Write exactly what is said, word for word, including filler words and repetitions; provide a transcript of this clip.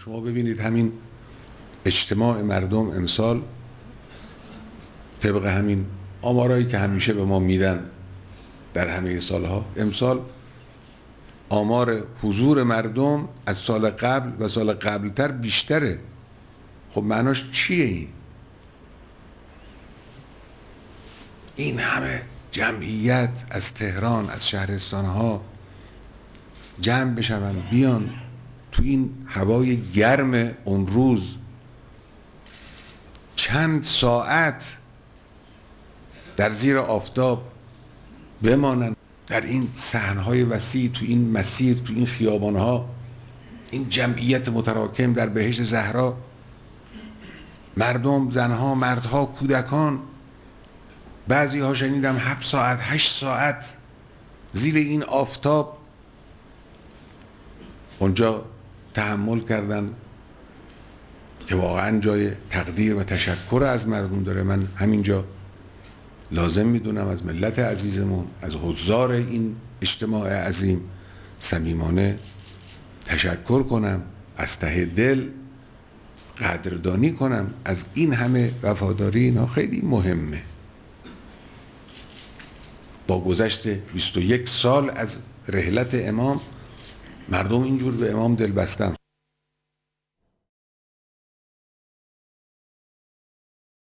شما ببینید همین اجتماع مردم امسال طبق همین آمارایی که همیشه به ما میدن در همه سالها، امسال آمار حضور مردم از سال قبل و سال قبلتر بیشتره. خب معناش چیه این؟ این همه جمعیت از تهران، از شهرستانها جمع بشون بیان تو این هوای گرم اون روز چند ساعت در زیر آفتاب بمانن، در این صحنهای وسیع، تو این مسیر، تو این خیابانها، این جمعیت متراکم در بهشت زهرا، مردم، زنها، مردها، کودکان، بعضی ها شنیدم هفت ساعت، هشت ساعت زیر این آفتاب اونجا تحمل کردن که واقعا جای تقدیر و تشکر از مردم داره. من همینجا لازم میدونم از ملت عزیزمون، از حضار این اجتماع عظیم صمیمانه تشکر کنم، از ته دل قدردانی کنم از این همه وفاداری. اینا خیلی مهمه. با گذشت بیست و یک سال از رحلت امام، مردم اینجور به امام دل بستن.